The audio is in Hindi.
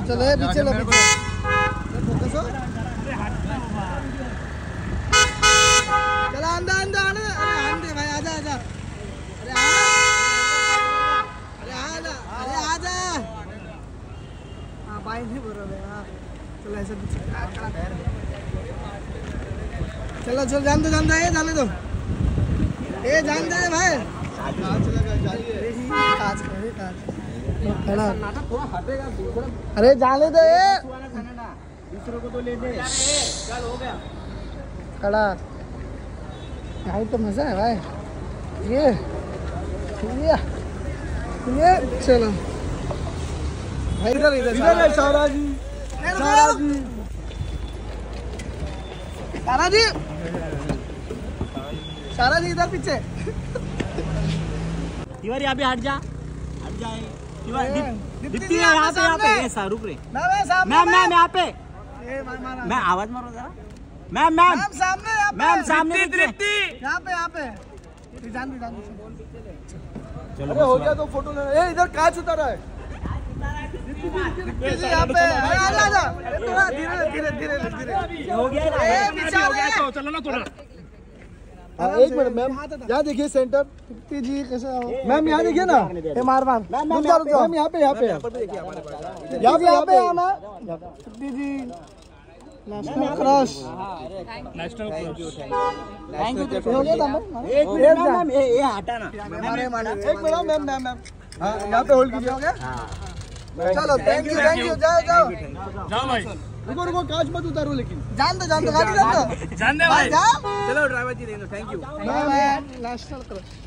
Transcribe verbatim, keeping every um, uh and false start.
चलो पीछे लो पीछे फोकस हो। चलो अंदर अंदर आने अरे आने भाई आजा आजा अरे आ अरे आजा अरे आजा हाँ भाई नहीं बोल रहे हाँ चलो ऐसे पीछे चलो चलो जान दो जान दो ये जाने दो ये जान दे भाई कांच लगा जाइए कांच करे कांच खड़ा अरे जाने दे दूसरों को तो ले दे चल हो गया खड़ा भाई तो मजा है भाई ये ये ये चलो भाई इधर इधर इधर सारा जी सारा जी सारा जी सारा जी इधर पीछे तिवारी अभी हट जा हट जाए दीप्ति यहाँ पे यहाँ पे ऐसा रुक रहे मैम मैम यहाँ पे मैं आवाज मारो जरा मैम मैम सामने मैम सामने दीप्ति यहाँ पे यहाँ पे जान दे जान दे चलो अरे हो गया तो फोटो ले ए इधर कांच उतारा है दीप्ति यहाँ पे आ जा जा थोड़ा धीरे धीरे धीरे धीरे हो गया ए पीछे हो गया तो चलो ना थोड़ा एक मिनट मैम यहाँ देखिए सेंटर दीप्ति जी कैसा हो मैम यहाँ देखिए ना ए मार मार मैम यहाँ पे यहाँ पे यहाँ पे यहाँ पे आना Deepti ji national crush national thank you हो गया था एक मिनट मैम ये ये हटा ना एक मिनट मैम मैम मैम हाँ यहाँ पे होल्ड कीजिए हो गया चलो थैंक यू थैंक यू जाओ जाओ जाओ भाई रुको रुको कांच मत उतारो लेकिन जान दो जान दो गाड़ी जान दो जान दे भाई जाओ चलो ड्राइवर जी दे दो थैंक यू नेशनल क्रश